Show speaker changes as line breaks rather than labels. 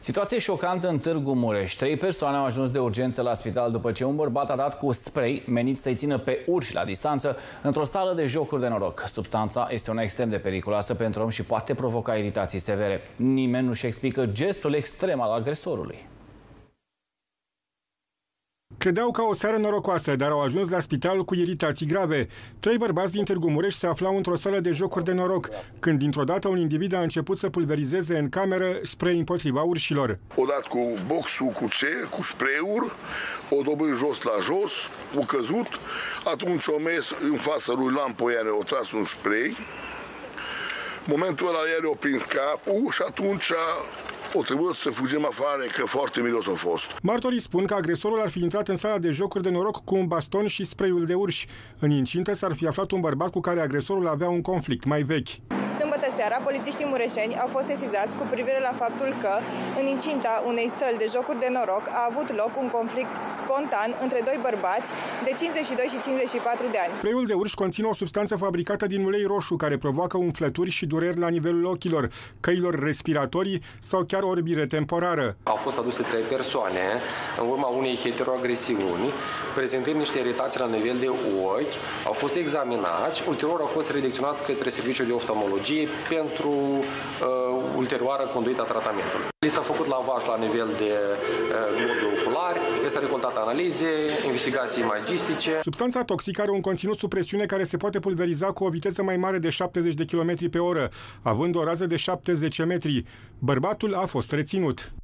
Situație șocantă în Târgu Mureș. 3 persoane au ajuns de urgență la spital după ce un bărbat a dat cu spray menit să-i țină pe urși la distanță într-o sală de jocuri de noroc. Substanța este una extrem de periculoasă pentru om și poate provoca iritații severe. Nimeni nu-și explică gestul extrem al agresorului.
Credeau ca o seară norocoasă, dar au ajuns la spital cu iritații grave. 3 bărbați din Târgu Mureș se aflau într-o sală de jocuri de noroc, când dintr-o dată un individ a început să pulverizeze în cameră spray împotriva urșilor.
O dat cu boxul cu spray-uri, o dobând jos la jos, o căzut, atunci o mers în fața lui Lampo, iar o tras un spray. Momentul ăla iar o prins capul și atunci o trebuie să fugim afară, că foarte miros a fost.
Martorii spun că agresorul ar fi intrat în sala de jocuri de noroc cu un baston și spray-ul de urși. În incintă s-ar fi aflat un bărbat cu care agresorul avea un conflict mai vechi.
Sâmbătă seara, polițiștii mureșeni au fost sesizați cu privire la faptul că în incinta unei săli de jocuri de noroc a avut loc un conflict spontan între 2 bărbați de 52 și 54 de ani.
Spray-ul de urși conține o substanță fabricată din ulei roșu care provoacă umflături și dureri la nivelul ochilor, căilor respiratorii sau chiar orbire temporară.
Au fost aduse 3 persoane în urma unei heteroagresiuni, prezentând niște iritații la nivel de ochi, au fost examinați, ulterior au fost redirecționați către serviciul de oftalmologie pentru ulterioară conduită a tratamentului. Li s-a făcut lavaj la nivel de globuli oculari, este recoltat analize, investigații imagistice.
Substanța toxică are un conținut sub presiune care se poate pulveriza cu o viteză mai mare de 70 de km pe oră, având o rază de 70 metri. Bărbatul a fost reținut.